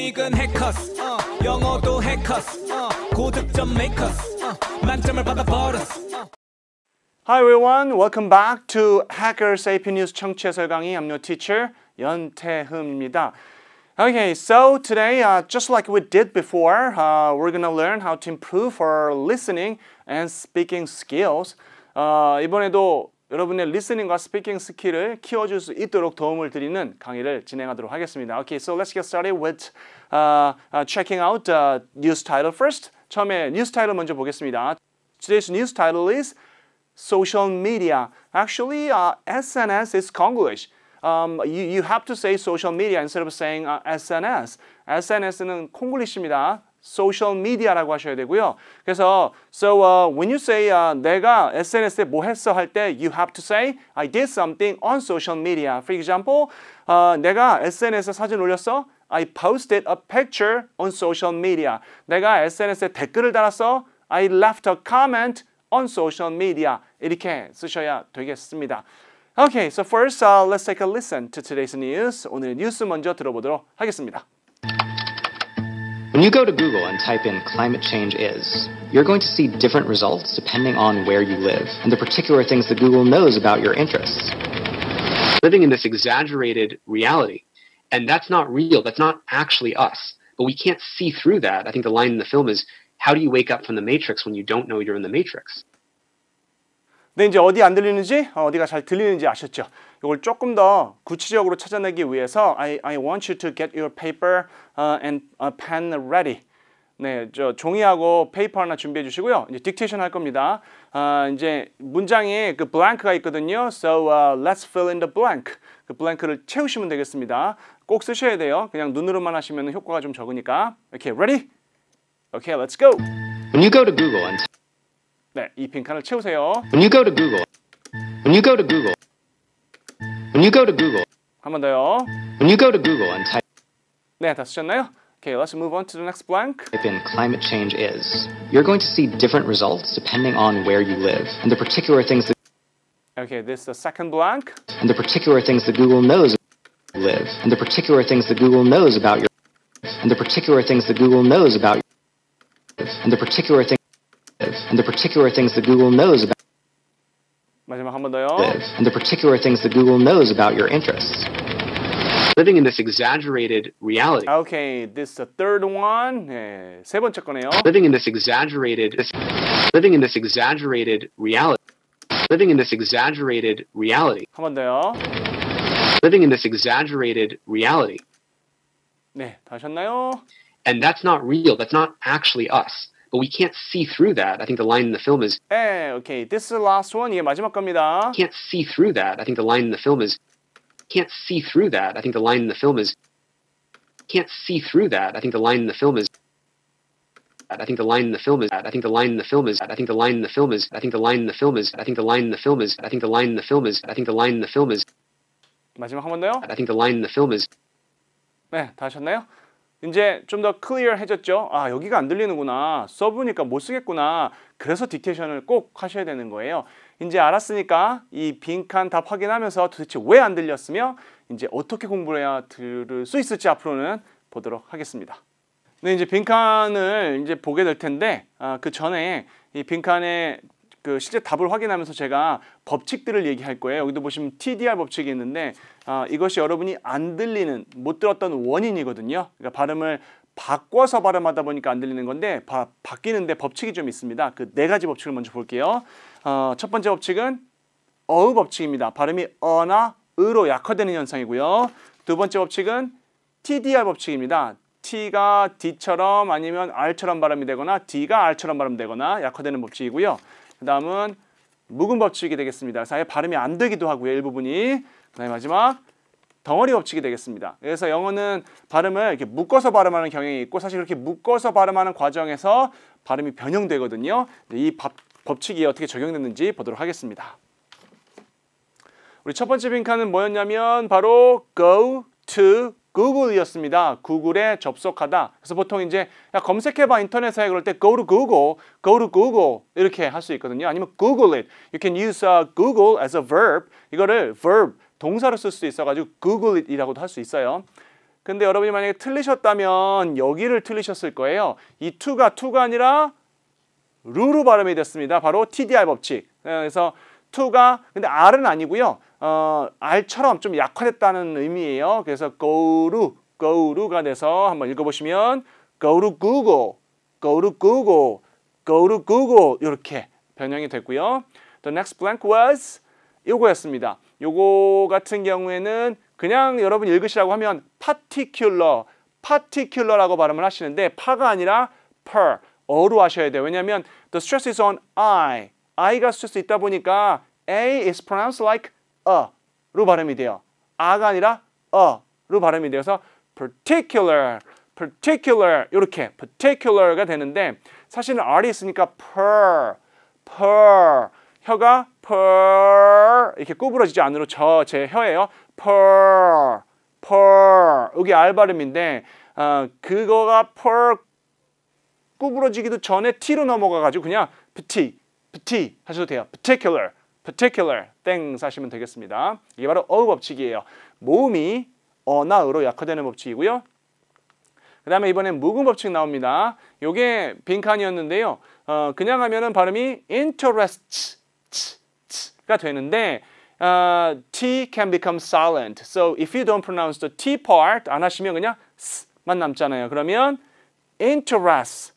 수익은 해커스 영어도 해커스 고득점 메이커스 만점을 받아버렸어. Hi everyone, welcome back to Hackers AP News 청취 해설 강의. I'm your teacher 연태흠입니다. Okay, so today, just like we did before, we're gonna learn how to improve our listening and speaking skills. 이번에도 여러분의 리스닝과 스피킹 스킬을 키워줄 수 있도록 도움을 드리는 강의를 진행하도록 하겠습니다. Okay, so let's get started with checking out the news title first. 처음에 news title 먼저 보겠습니다. Today's news title is social media. Actually, SNS is Konglish. You have to say social media instead of saying SNS. SNS는 콩글리시입니다. social media라고 하셔야 되고요. 그래서 so when you say 내가 SNS에 뭐 했어 할 때 you have to say I did something on social media. For example, 내가 SNS에 사진 올렸어. I posted a picture on social media. 내가 SNS에 댓글을 달았어. I left a comment on social media. 이렇게 쓰셔야 되겠습니다. Okay, so first let's take a listen to today's news. 오늘의 뉴스 먼저 들어보도록 하겠습니다. When you go to Google and type in climate change is, you're going to see different results depending on where you live and the particular things that Google knows about your interests. Living in this exaggerated reality, and that's not real, that's not actually us, but we can't see through that. I think the line in the film is, how do you wake up from the matrix when you don't know you're in the matrix? 네, 이제 어디 안 들리는지, 어디가 잘 들리는지 아셨죠? 이걸 조금 더 구체적으로 찾아내기 위해서 I want you to get your paper and a pen ready. 네, 저 종이하고 페이퍼 하나 준비해 주시고요. 이제 딕테이션 할 겁니다. 이제 문장에 그 blank가 있거든요. So let's fill in the blank. 그 blank를 채우시면 되겠습니다. 꼭 쓰셔야 돼요. 그냥 눈으로만 하시면 효과가 좀 적으니까. Okay, ready? Okay, let's go. When you go to Google and 네, 이 빈칸을 채우세요. When you go to Google. When you go to Google. When you go to Google. 한 번 더요. When you go to Google and type 네, 다 쓰셨나요? Okay, let's move on to the next blank. in climate change is, you're going to see different results depending on where you live and the particular things that Okay, this is the second blank. and the particular things that Google knows about where you live and the particular things that Google knows about your and the particular things that Google knows about your and the particular things and the particular things that Google knows about 마지막 한 번 더요. and the particular things that Google knows about your interests. Living in this exaggerated reality. Okay, this is the third one. 네, 세 번째 거네요. Living in this exaggerated reality. Living in this exaggerated reality. 한 번 더요. Living in this exaggerated reality. 네, 다 하셨나요? And that's not real, that's not actually us. But we can't see through that. I think the line in the film is, 네, okay, this is the last one. 이게 마지막 겁니다. can't see through that. I think the line in the film is, can't see through that. I think the line in the film is, can't see through that. I think the line in the film is, I think the line in the film is, I think the line in the film is, I think the line in the film is, I think the line in the film is, I think the line in the film is, I think the line in the film is, I think the line in the film is, 마지막 한 번 더요. I think the line in the film is. 네, 다 하셨나요? 이제 좀 더 클리어해졌죠? 아, 여기가 안 들리는구나. 써보니까 못 쓰겠구나. 그래서 딕테이션을 꼭 하셔야 되는 거예요. 이제 알았으니까 이 빈칸 답 확인하면서 도대체 왜 안 들렸으며 이제 어떻게 공부를 해야 들을 수 있을지 앞으로는 보도록 하겠습니다. 네, 이제 빈칸을 이제 보게 될 텐데 그 전에 이 빈칸에 그 실제 답을 확인하면서 제가 법칙들을 얘기할 거예요. 여기도 보시면 TDR 법칙이 있는데 이것이 여러분이 안 들리는, 못 들었던 원인이거든요. 그러니까 발음을 바꿔서 발음하다 보니까 안 들리는 건데 바뀌는데 법칙이 좀 있습니다. 그 네 가지 법칙을 먼저 볼게요. 첫 번째 법칙은 어의 법칙입니다. 발음이 어나 으로 약화되는 현상이고요. 두 번째 법칙은 TDR 법칙입니다. T가 D처럼 아니면 R처럼 발음이 되거나 D가 R처럼 발음되거나 약화되는 법칙이고요. 그 다음은 묵은 법칙이 되겠습니다. 그래서 아예 발음이 안 되기도 하고요. 일부분이. 그 다음에 마지막 덩어리 법칙이 되겠습니다. 그래서 영어는 발음을 이렇게 묶어서 발음하는 경향이 있고 사실 그렇게 묶어서 발음하는 과정에서 발음이 변형되거든요. 이 법칙이 어떻게 적용됐는지 보도록 하겠습니다. 우리 첫 번째 빈칸은 뭐였냐면 바로 go to Google이었습니다. 구글에 접속하다. 그래서 보통 이제 야, 검색해봐 인터넷에 그럴 때 go to Google 이렇게 할 수 있거든요. 아니면 Google it. You can use Google as a verb. 이거를 verb 동사로 쓸 수 있어가지고 Google it이라고도 할 수 있어요. 근데 여러분이 만약에 틀리셨다면 여기를 틀리셨을 거예요. 이 to가 아니라 루로 발음이 됐습니다. 바로 TDR 법칙. 그래서 to가 근데 R은 아니고요. R처럼 좀 약화됐다는 의미예요. 그래서 go가 돼서 한번 읽어보시면 go to Google 이렇게 변형이 됐고요. The next blank was 요거였습니다. 요거 같은 경우에는 그냥 여러분 읽으시라고 하면 particular라고 발음을 하시는데 파가 아니라 per, 어로 하셔야 돼요. 왜냐하면 the stress is on I가 스트레스 있다 보니까 A is pronounced like 로 발음이 돼요. 아가 아니라 로 발음이 돼서 particular 이렇게 particular가 되는데 사실은 R이 있으니까 per 혀가 per 이렇게 구부러지지 않으로 제 혀예요. per 여기 R 발음인데 그거가 per 구부러지기도 전에 T로 넘어가가지고 그냥 PT 하셔도 돼요. particular 땡 하시면 되겠습니다. 이게 바로 어의 법칙이에요. 모음이 어나 으로 약화되는 법칙이고요. 그 다음에 이번엔 묵음 법칙 나옵니다. 요게 빈칸이었는데요. 그냥 하면은 발음이 interest가 되는데 T can become silent. So if you don't pronounce the T part 안 하시면 그냥 S만 남잖아요. 그러면 interest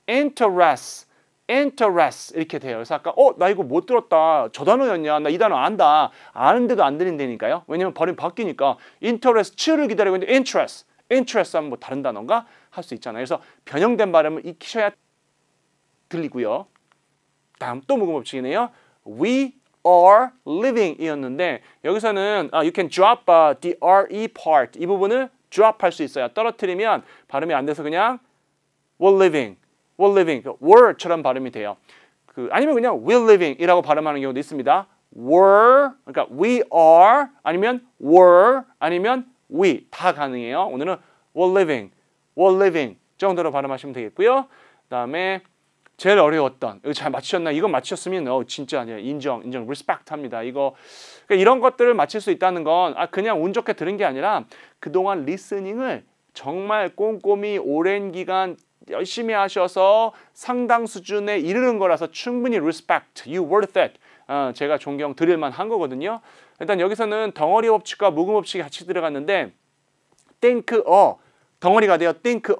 이렇게 돼요. 그래서 아까 나 이거 못 들었다. 저 단어였냐? 나 이 단어 안다. 아는데도 안 들린다니까요. 왜냐면 발음이 바뀌니까 interest를 기다리고 있는데 interest 하면 뭐 다른 단어인가 할 수 있잖아요. 그래서 변형된 발음을 익히셔야 들리고요. 다음 또 묵음 법칙이네요. We are living 이었는데 여기서는 you can drop the re part 이 부분을 drop 할 수 있어요. 떨어뜨리면 발음이 안 돼서 그냥 we're living were처럼 발음이 돼요. 아니면 그냥 we're living 이라고 발음하는 경우도 있습니다. were 그러니까 we are 아니면 were 아니면 we 다 가능해요. 오늘은 we're living 정도로 발음하시면 되겠고요. 그다음에 제일 어려웠던 이거 잘 맞추셨나? 이거 맞추셨으면 진짜 인정 respect 합니다. 이거 그러니까 이런 것들을 맞힐 수 있다는 건 그냥 운 좋게 들은 게 아니라 그동안 리스닝을 정말 꼼꼼히 오랜 기간 열심히 하셔서 상당 수준에 이르는 거라서 충분히 respect, you worth it 제가 존경 드릴 만한 거거든요. 일단 여기서는 덩어리 법칙과 묵음 법칙이 같이 들어갔는데 think 덩어리가 돼요. think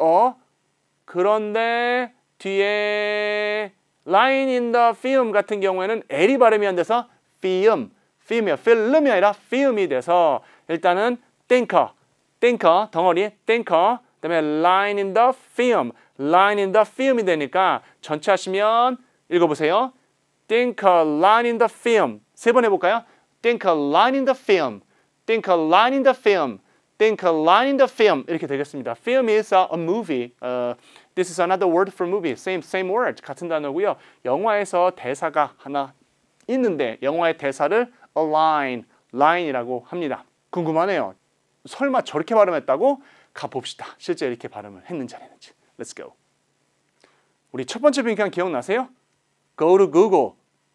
그런데 뒤에 line in the film 같은 경우에는 L이 발음이 안 돼서 film이요. 필름이 아니라 film이 돼서 일단은 thinker 덩어리 thinker 그다음에 line in the film이 되니까 전체 하시면 읽어보세요. think a line in the film 세 번 해볼까요? think a line in the film 이렇게 되겠습니다. film is a movie. This is another word for movie. Same word. 같은 단어고요. 영화에서 대사가 하나 있는데 영화의 대사를 line이라고 합니다. 궁금하네요. 설마 저렇게 발음했다고? 가봅시다. 실제 이렇게 발음을 했는지 안 했는지. Let's go. 우리 첫 번째 빈칸 기억나세요? Go to Google.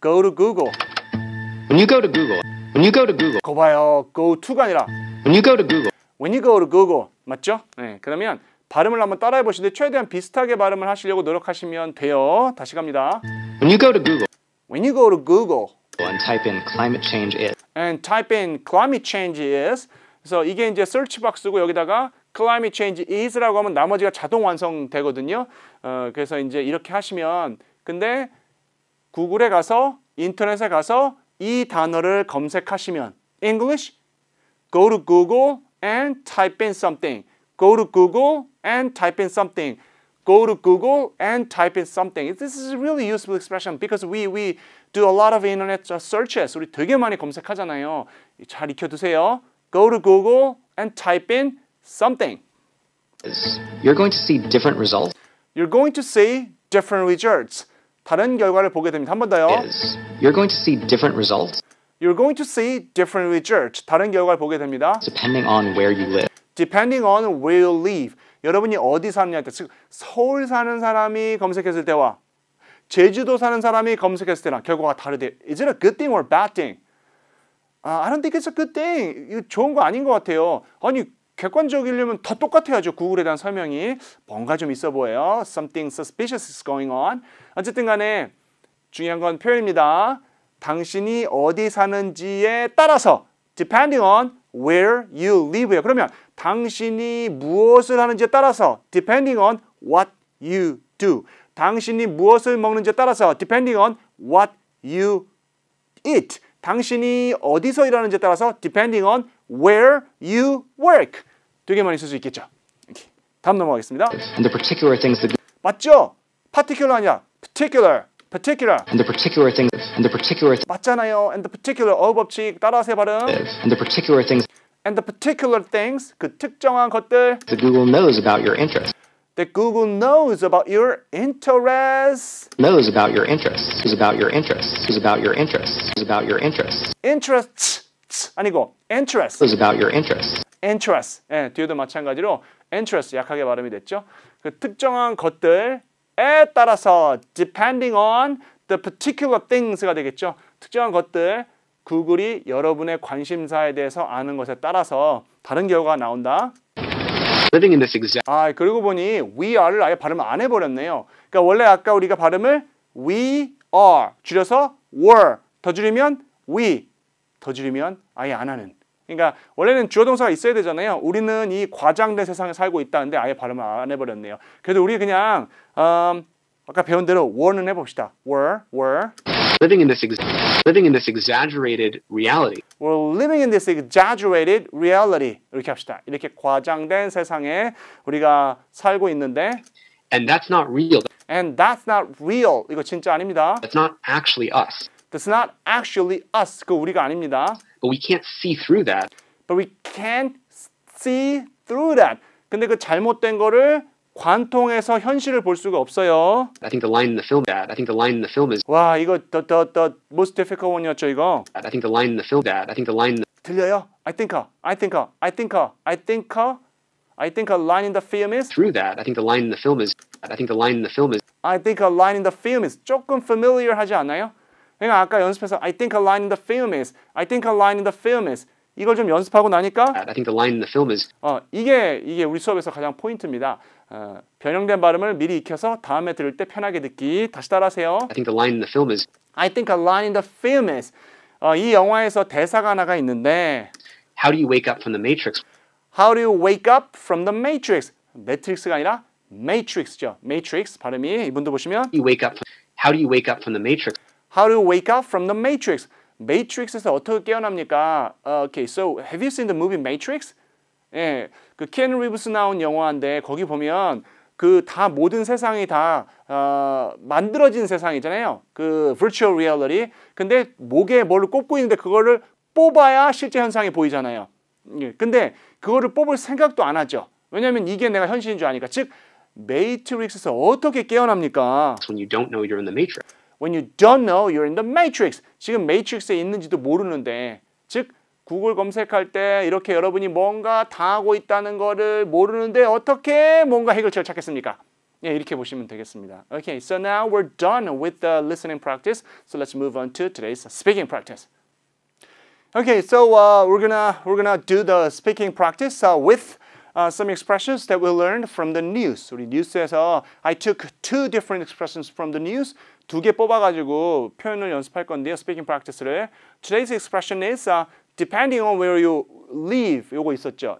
When you go to Google, 그거 봐요. Go to가 아니라 when you go to Google, 맞죠? 네, 그러면 발음을 한번 따라해 보시는데 최대한 비슷하게 발음을 하시려고 노력하시면 돼요. 다시 갑니다. when you go to Google and type in climate change is 그래서 이게 이제 search 박스고 여기다가 climate change is라고 하면 나머지가 자동 완성되거든요. 그래서 이제 이렇게 하시면 근데 구글에 가서 인터넷에 가서 이 단어를 검색하시면 English go to Google and type in something. This is a really useful expression because we do a lot of internet searches. 우리 되게 많이 검색하잖아요. 잘 익혀두세요. Go to Google and type in something. You're going to see different results. 다른 결과를 보게 됩니다. 한 번 더요. You're going to see different results. 다른 결과를 보게 됩니다. Depending on where you live. 여러분이 어디 사느냐에 따라 즉 서울 사는 사람이 검색했을 때와 제주도 사는 사람이 검색했을 때랑 결과가 다르대요. Is it a good thing or bad thing? I don't think it's a good thing. 이거 좋은 거 아닌 것 같아요. 아니 객관적이려면 더 똑같아야죠. 구글에 대한 설명이 뭔가 좀 있어 보여요. Something suspicious is going on. 어쨌든 간에 중요한 건 표현입니다. 당신이 어디 사는지에 따라서 depending on where you live요. 그러면 당신이 무엇을 하는지에 따라서 depending on what you do. 당신이 무엇을 먹는지에 따라서 depending on what you eat. 당신이 어디서 일하는지에 따라서 depending on where you work. 되게 많이 쓸 수 있겠죠. 이렇게. 다음 넘어가겠습니다. And the particular things that 맞죠? particular 아니야. particular. and the particular things and the particular 맞잖아요. and the particular 어법칙 따라서 해 발음. and the particular things and the particular things 그 특정한 것들 that Google knows about your interests. that Google knows about your interests. Knows about your interests. Is about your interests. Is about your interests. Is about your interests. interests 아니고 interest. Is about your interests. interest. 예, 뒤에도 마찬가지로 interest 약하게 발음이 됐죠. 그 특정한 것들에 따라서 depending on the particular things가 되겠죠. 특정한 것들 구글이 여러분의 관심사에 대해서 아는 것에 따라서 다른 결과가 나온다. Living in this exact 그리고 보니 we are를 아예 발음을 안 해버렸네요. 그러니까 원래 아까 우리가 발음을 we are 줄여서 were 더 줄이면 we 더 줄이면 아예 안 하는. 그러니까 원래는 주어 동사가 있어야 되잖아요. 우리는 이 과장된 세상에 살고 있다는데 아예 발음을 안 해버렸네요. 그래도 우리 그냥 아까 배운 대로 were는 해봅시다. were living in this exaggerated reality. We're living in this exaggerated reality. 이렇게 합시다. 이렇게 과장된 세상에 우리가 살고 있는데 And that's not real. And that's not real. 이거 진짜 아닙니다. That's not actually us. That's not actually us. 그거 우리가 아닙니다. But we can't see through that. But we can't see through that. 근데 그 잘못된 거를 관통해서 현실을 볼 수가 없어요. I think the line in the film that. I think the line in the film is 와, 이거 the most difficult one이었죠, 이거. I think the line in the film that. I think the line in the 들려요? I think a line in the film is through that. I think the line in the film is I think the line in the film is I think a line in the film is 조금 familiar 하지 않나요? 그러니까 아까 연습해서 I think a line in the film is I think a line in the film is 이걸 좀 연습하고 나니까 I think the line in the film is 이게 우리 수업에서 가장 포인트입니다. 변형된 발음을 미리 익혀서 다음에 들을 때 편하게 듣기. 다시 따라하세요. I think the line in the film is I think a line in the film is 이 영화에서 대사가 하나가 있는데 How do you wake up from the matrix? How do you wake up from the matrix? 매트릭스가 아니라 matrix죠. matrix 발음이 이분도 보시면 How do you wake up from the matrix? How do you wake up from the matrix? matrix에서 어떻게 깨어납니까? Okay, so have you seen the movie Matrix? 예, 그 키아누 리브스 나온 영화인데 거기 보면 그 다 모든 세상이 다 만들어진 세상이잖아요. 그 virtual reality. 근데 목에 뭐를 꼽고 있는데 그거를 뽑아야 실제 현상이 보이잖아요. 예, 근데 그거를 뽑을 생각도 안 하죠. 왜냐하면 이게 내가 현실인 줄 아니까. 즉 매트릭스에서 어떻게 깨어납니까? When you don't know you're in the matrix. When you don't know you're in the matrix. 지금 매트릭스에 있는지도 모르는데, 즉 구글 검색할 때 이렇게 여러분이 뭔가 당하고 있다는 거를 모르는데 어떻게 뭔가 해결책을 찾겠습니까? 예, 이렇게 보시면 되겠습니다. Okay, so now we're done with the listening practice. So let's move on to today's speaking practice. Okay, so we're gonna do the speaking practice with some expressions that we learned from the news. 우리 뉴스에서 I took two different expressions from the news. 두 개 뽑아가지고 표현을 연습할 건데요. speaking practice를. Today's expression is depending on where you live. 요거 있었죠.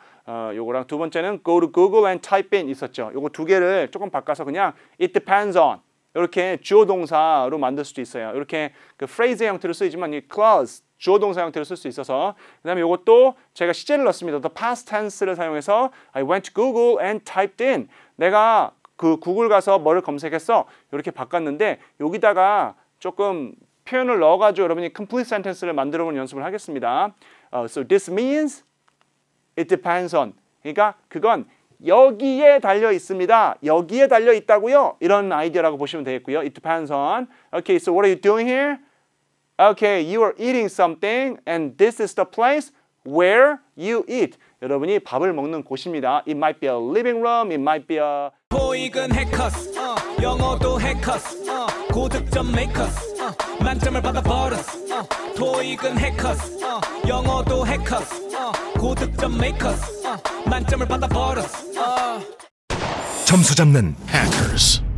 요거랑 두 번째는 go to Google and type in 있었죠. 요거 두 개를 조금 바꿔서 그냥 it depends on 이렇게 주어 동사로 만들 수도 있어요. 이렇게 그 phrase의 형태로 쓰이지만 이 clause 주어 동사 형태로 쓸 수 있어서 그다음에 이것도 제가 시제를 넣습니다. The past tense를 사용해서 I went to Google and typed in. 내가 그 구글 가서 뭐를 검색했어. 이렇게 바꿨는데 여기다가 조금 표현을 넣어가지고 여러분이 complete sentence를 만들어보는 연습을 하겠습니다. So this means it depends on. 그러니까 그건 여기에 달려 있습니다. 여기에 달려 있다고요. 이런 아이디어라고 보시면 되겠고요. It depends on. Okay, so what are you doing here? Okay, you are eating something and this is the place where you eat. 여러분이 밥을 먹는 곳입니다. It might be a living room, it might be a 토익은 해커스 영어도 해커스 고득점 메이커스 만점을 받아 버렸어 토익은 해커스 영어도 해커스 고득점 메이커스 만점을 받아버렸어. 점수 잡는 hackers.